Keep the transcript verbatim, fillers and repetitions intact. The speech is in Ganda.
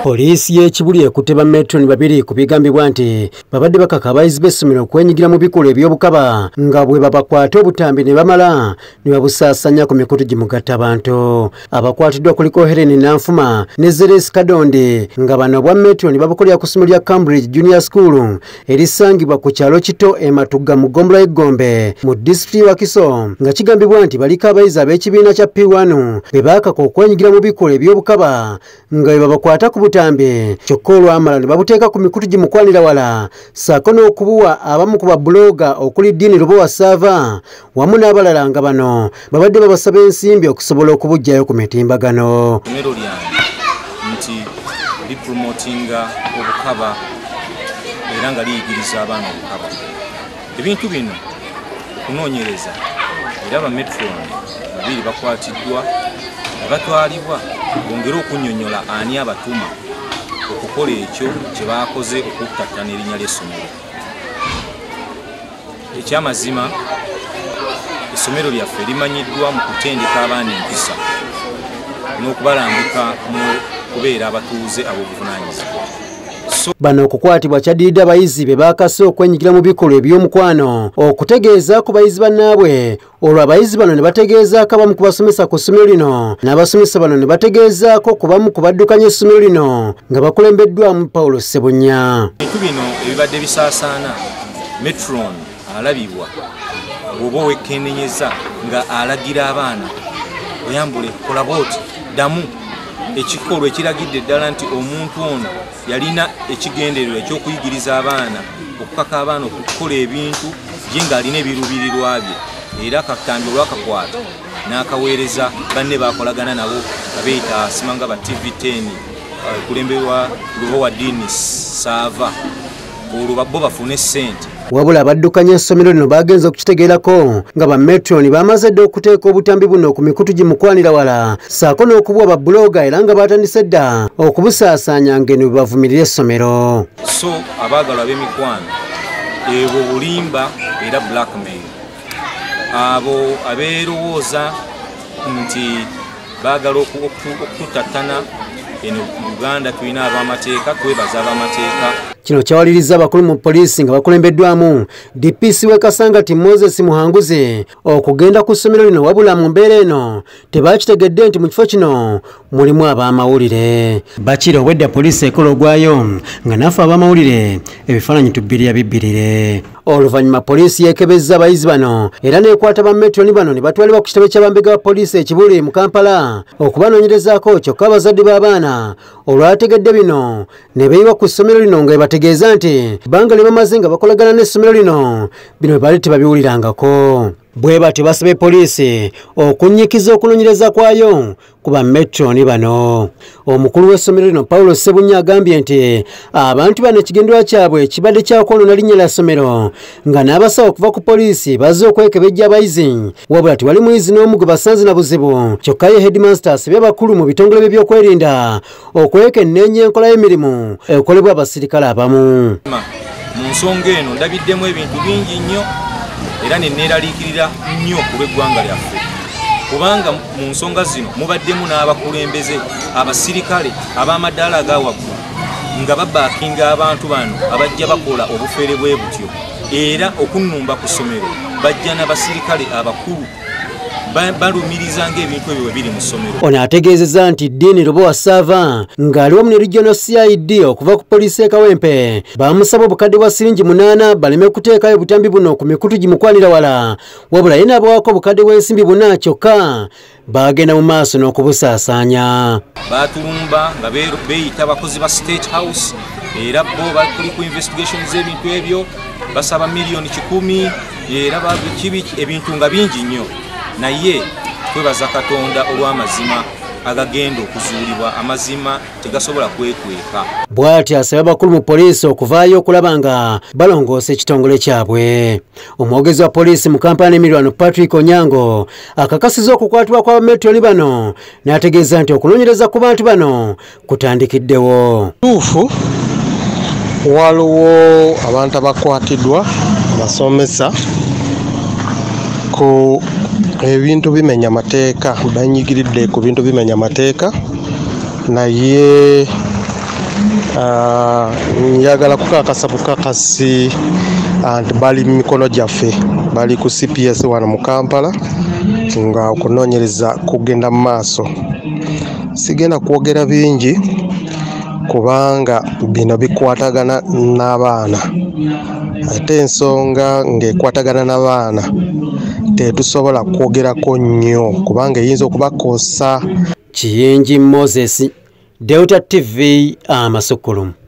Polisi y'ekibuli ekuteba Metron babiri kubigambibwa nti babadde bakaka abayizi b'essomero okwenyigira mu bikolwa eby'obukaba nga bwe babakwata obutambi ne bamala ne babusaasanya ku mikutu gimugatta abantu. Abakwatiddwa kuliko Helen Nanfuma ne Zeres Kadonde nga bano obwa Metron babukolera ku ssomero lya Cambridge Junior School erisangibwa ku kyalo kito e Matugga mu Ggombolola y'Eggombe mu disitulikiti ya Kiso nga kigambibwa nti baliko abayizi ab'ekibiina kya P one be baakaka okwenyigira mu bikolwa eby'obukaba nga bwe babakwata ku butambi kyokka olwamala ne babuteeka ku mikutu gimukwanira wala ssaako n'okubuwa abamu ku babuloga okuli Dini Lubowa Sava wamu n'abalala nga bano babadde babasaba ensimbi okusobola okubujjayo ku mitimbagano. Essomero lyange nti lipromotinga obukaba era nga liyigiriza abaana obukaba. Ebintu bino okunoonyereza era ba Metron babiri bakwatiddwa ne batwalibwa bongere okunnyonnyola ani abatuma okukola ekyo kye baakoze okuttattana erinnya ly'essomero. Ekyamazima essomero lyaffe limanyiddwa mu kutendeka abaana empisa n'okubalambika mu kubeera abatuuze ab'obuvunaanyizibwa. Bano okukwatibwa kyaddiridde abayizi be baakase okwenyigira mu bikolwa eby'omukwano okutegeeza ku bayizi bannaabwe olwo abayizi bano ne bategeezaako abamu ku basomesa ku ssomero lino n'abasomesa bano ne bategeezaako ku bamu ku baddukanya essomero lino nga bakulembeddwamu Paulo Ssebunya. Ebintu bino ebibadde bisaasaana Metron alabibwa bw'oba owekkennenyeza nga alagira abaana oyambule kola booti ddamu ekikolwa ekiragidde ddala nti omuntu ono yalina ekigendererwa eky'okuyigiriza abaana okukaka abaana okukola ebintu ye ng'alina ebiruubirirwa bye era akatambi olwakakwata n'akaweereza banne bakolagana nabo abeeyita simanga ba T V ten kulemberwa Lubowa Dini Sava olwo bo bafune ssente. Wabula abaddukanya essomero lino bagenze okukitegeerako nga ba Metron bamaze dda okuteeka obutambi buno ku mikutu gimukwanira wala ssaako n'okubuwa babuloga era nga batandise dda okubusaasaanya ng'eno bwe bavumirira essomero. So abaagalwa b'emikwano ebwo bulimba era blackmail abo abeerowooza nti baagala okututattana eno mu Uganda tulina ab'amateeka twebaza ab'amateeka. Kino kyawaliriza abakulu mu poliisi nga bakulembeddwamu D P C w'e Kasangati Moses Muhanguzi okugenda ku ssomero lino wabula mu mbeera eno tebaakitegedde nti mu kifo kino mulimu ab'amawulire. Bakira obwedda poliisi ekola ogwayo nga naffe ab'amawulire ebifaananyi tubbirira bibbirire. Oluvannyuma poliisi yeekebezza abayizi bano era n'ekwata ba Metron bano ne batwalibwa ku kitebe ky'abambega ba poliisi ekibuli mu Kampala okubanoonyerezaako kyokka abazadde b'abaana olwategedde bino ne beeyiwa ku ssomero lino nga bategeeza nti bbanga lye bamaze nga bakolagana n'essomero lino bino bwe baali tebabiwulirangako. Bwe batyo basabye poliisi okunnyikiza okunoonyereza kwayo ku ba Metron bano. Omukulu w'essomero lino Paulo Ssebunya agambye nti abantu bano ekigendererwa kyabwe kibadde kyakwonoona linnya lya ssomero nga n'abasawo okuva ku poliisi bazze okwekebejja abayizi wabula tewali muyizi n'omu gwe basanze na buzibu kyokka ye headmaster asabye abakulu mu bitongole bye by'okwerinda okwekenneenya enkola y'emirimu ekolebwa abasirikale abamu. Mu nsonga eno ndabiddemu ebintu bingi nnyo era ne neeraliikirira nnyo ku lw'eggwanga lyaffe kubanga mu nsonga zino mubaddemu n'abakulembeze abasirikale ab'amadaala aga waggulu nga babaakinga abantu bano abajja bakola obufeere bwe butyo era okunnumba ku ssomero bajja n'abasirikale abakulu balumiriza ng'ebintu ebyo biri mu ssomero. Ono ategeezezza nti Dini Lubowa Sava ng'aliwo mu Regional C I D okuva ku poliisi e Kawempe bamusaba obukadde bwa siringi munaana baleme kuteekayo butambi buno ku mikutu gimukwanira wala wabula ye n'abawaako obukadde bw'ensimbi buna kyokka bagenda mu maaso n'okubusaasaanya. Baatulumba nga beeyita abakozi ba State House era bo bakuli ku investigation z'ebintu ebyo basaba miliyoni kikumi era babikibi ebintu nga bingi nnyo. Naye twebaza Katonda olw'amazima agagenda okuzuulibwa amazima tegasobola kwekweka. Bw'ati asaba abakulu mu poliisi okuvaayo okulaba nga balongoosa ekitongole kyabwe. Omwogezi wa poliisi mu Kampala n'emiriraano Patrick Onyango akakasizza okukwatibwa kwa Metron bano n'ategeeza nti okunoonyereza ku bantu bano kutandikiddewo. Tuufu waliwo abantu abakwatiddwa abasomesa ku ebintu bimenya mateeka banyigiridde ku bintu bimenya mateeka naye uh, njagala kukakasa bukakasi and bali mu mikono gyaffe bali ku C P S wano mu Kampala nga okunoonyereza kugenda mu maaso. Sigenda kwogera bingi kubanga bino bikwatagana n'abaana ate ensonga ng'ekwatagana n'abaana tetusobola kwogerako nnyo kubanga eyinza okubakosa. Kiyingi Moses, Delta T V, Amasukulumu.